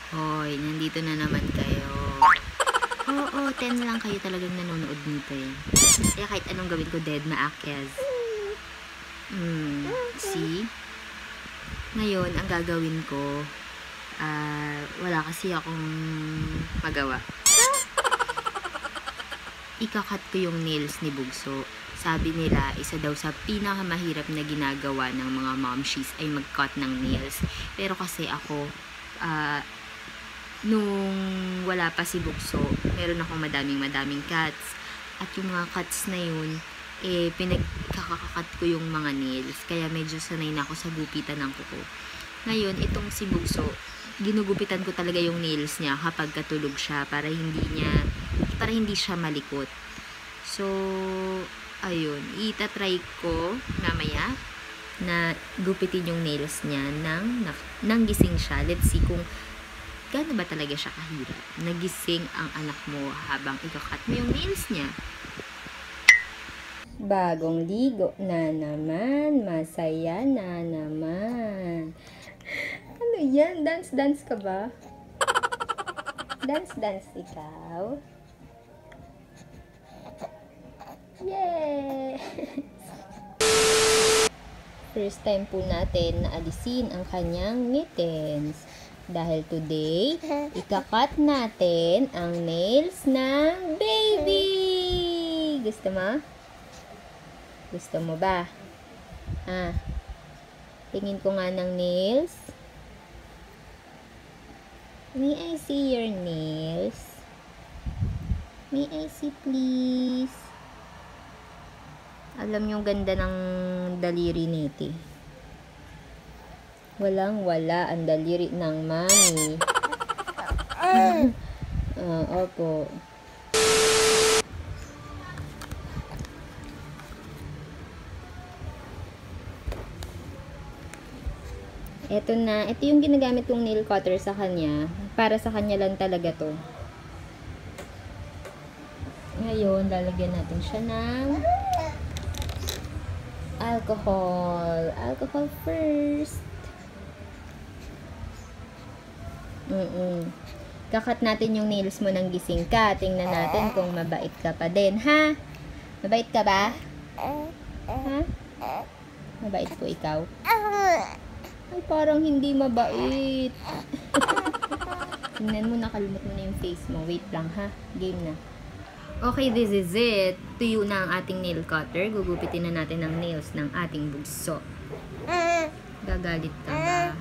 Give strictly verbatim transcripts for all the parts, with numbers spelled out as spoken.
Hoy, nandito na naman kayo. Oo, ten lang kayo talagang nanonood nito eh. Kaya kahit anong gawin ko, dead maakyas. Hmm, see? Ngayon, ang gagawin ko, uh, wala kasi akong magawa. Ikakat ko yung nails ni Bugso. Sabi nila, isa daw sa pinakamahirap na ginagawa ng mga momshies ay mag-cut ng nails. Pero kasi ako, uh, nung wala pa si Bugso, meron akong madaming madaming cuts. At yung mga cuts na yun, eh, pinagkakakat ko yung mga nails. Kaya medyo sanay na ako sa gupitan ng kuko. Ngayon, itong si Bugso, ginugupitan ko talaga yung nails niya kapag katulog siya para hindi niya, para hindi siya malikot. So, ayun, itatry ko mamaya na gupitin yung nails niya nang, nang gising siya. Let's see kung gaano ba talaga siya kahirap. Nagising ang anak mo habang ikakat mo yung nails niya. Bagong ligo na naman. Masaya na naman. Ano yan? Dance-dance ka ba? Dance-dance ikaw? Yay! First time po natin na alisin ang kanyang mittens. Dahil today, ikakat natin ang nails ng baby! Gusto mo? Gusto mo ba? Ah, tingin ko nga ng nails. May I see your nails? May I see please? Alam yung ganda ng daliri nito. Walang wala ang daliri ng mami. Ah, opo. Ito na, ito yung ginagamit kong nail cutter sa kanya. Para sa kanya lang talaga to. Ngayon, lalagyan natin siya ng alcohol. Alcohol first. Mm-mm. Kakat natin yung nails mo ng gising ka. Tingnan natin kung mabait ka pa din, ha? Mabait ka ba? Ha? Mabait po ikaw? Ay, parang hindi mabait. Tingnan mo, nakalimot mo na yung face mo. Wait lang, ha? Game na. Okay, this is it. Tuyo na ang ating nail cutter. Gugupitin na natin ang nails ng ating Bugso. Gagalit ka ba?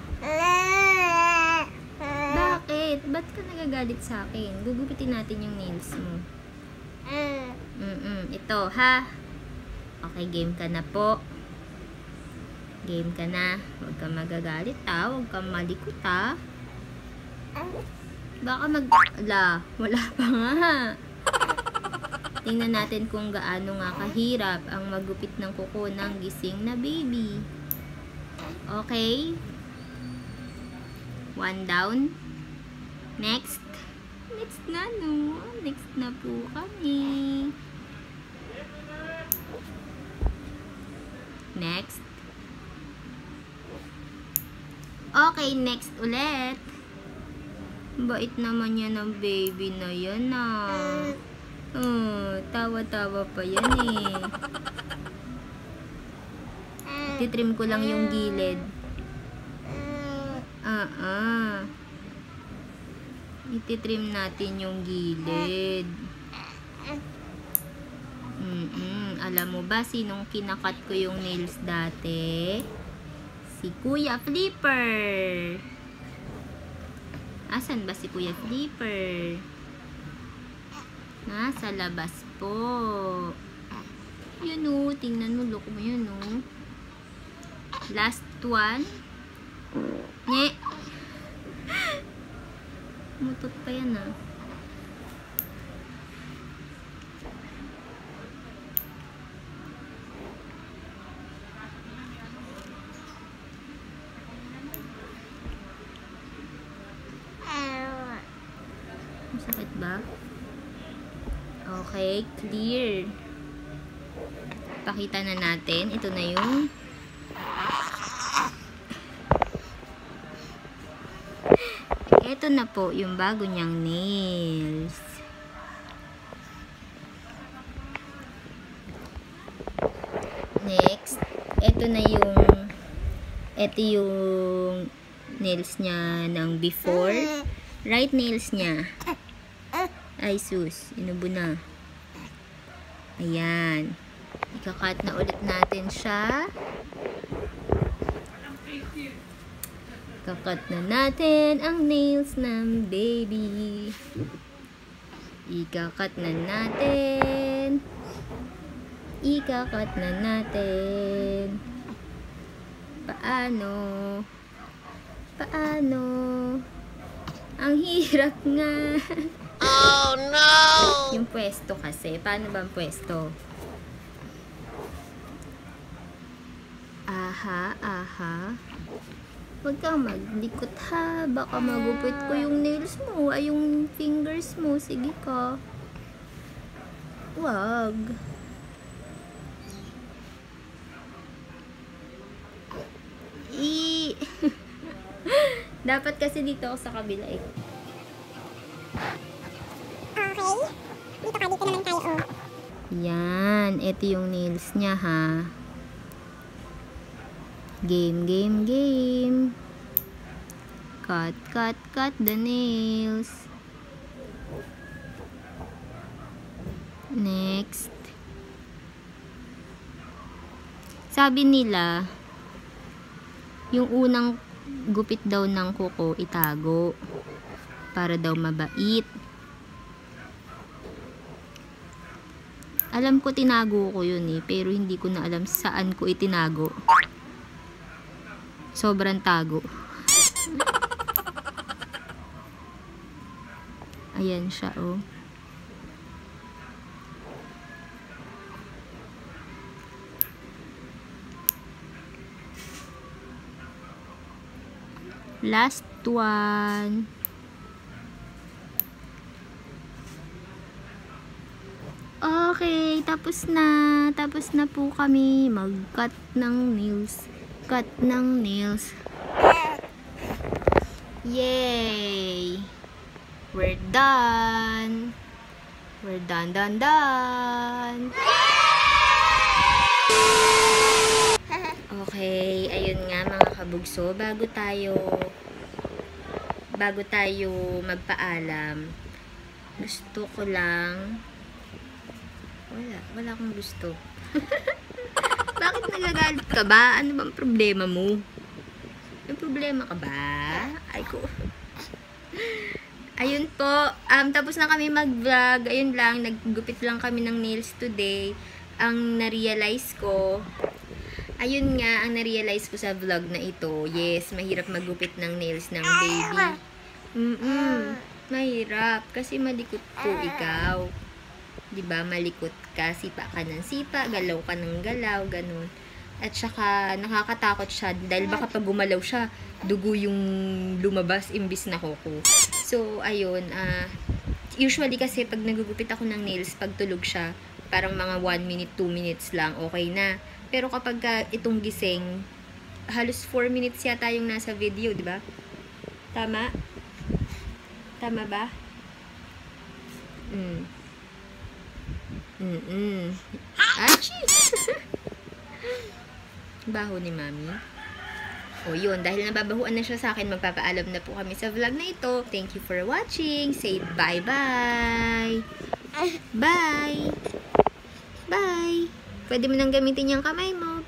Bakit? Ba't ka nagagalit sa akin? Gugupitin natin yung nails mo. Mm-mm. Ito, ha? Okay, game ka na po. Game ka na. Huwag ka magagalit, ha? Huwag ka malikot, ha? Baka mag... Ala, wala pa nga. Tingnan natin kung gaano nga kahirap ang magupit ng kuko ng gising na baby. Okay? One down. Next. Next na, no? Next na po kami. Next. Okay, next ulit. Bait naman yan ng baby na yan, ah. Oh, tawa-tawa pa yan, eh. Titrim ko lang yung gilid. Ah-ah. Ititrim natin yung gilid. Mm-mm. Alam mo ba sinong kinakat ko yung nails dati? Si Kuya Flipper. Asan ba si Kuya Flipper? Nasa labas po. Yun o. Tingnan mo. Look mo yun o. Last one. Nye. Mutot pa yan ah. Masakit ba? Okay, clear. Pakita na natin. Ito na yung Ito na po yung bago niyang nails. Next, ito na yung ito yung nails niya ng before. Right nails niya. Ay sus, inubo na. Ayan. Ikakat na ulit natin siya. Kakat na natin ang nails ng baby. Ikakat na natin. Ikakat na natin. Paano? Paano? Ang hirap nga. Oh no! Yung pwesto kasi. Paano ba ang pwesto? Aha, aha. Huwag kang maglikot ha. Baka magupit ko yung nails mo. Ay, yung fingers mo. Sige ka. Huwag. I... Dapat kasi dito ako sa kabila eh. Okay. Dito ka, dito naman tayo, oh. Yan. Ito yung nails niya ha. Game, game, game. Cut, cut, cut the nails. Next. Sabi nila, yung unang gupit daw ng kuko itago para daw mabait. Alam ko tinago ko yun eh, pero hindi ko na alam saan ko itinago. Sobrang tago. Ayan siya oh. Last one. Okay, tapos na. Tapos na po kami mag-cut ng nails. Cut ng nails. Yay! We're done. We're done, done, done. Okay, ayun nga mga kabugso, bago tayo bago tayo magpaalam, gusto ko lang wala, wala akong gusto. Bakit nagagalit ka ba? Ano bang problema mo? May problema ka ba? Ay ko. Ayun po, um, tapos na kami mag-vlog. Ayun lang, naggupit lang kami ng nails today. Ang na-realize ko, ayun nga, ang na-realize ko sa vlog na ito, yes, mahirap maggupit ng nails ng baby. Mm-mm, mahirap. Kasi malikot po ikaw. Diba, malikot ka, sipa ka ng sipa, galaw ka ng galaw, ganun. At saka, nakakatakot siya, dahil baka pag gumalaw siya, dugo yung lumabas, imbis na kuko. So, ayun, uh, usually kasi pag nagugupit ako ng nails, pag tulog siya, parang mga one minute, two minutes lang, okay na. Pero kapag uh, itong gising, halos four minutes yata yung nasa video, di ba? Tama? Tama ba? Mm. Mm-mm. Achoo! Baho ni mami. O yun, dahil nababahuan na siya sa akin, magpapaalam na po kami sa vlog na ito. Thank you for watching. Say bye-bye. Bye! Bye! Pwede mo nang gamitin yung kamay mo.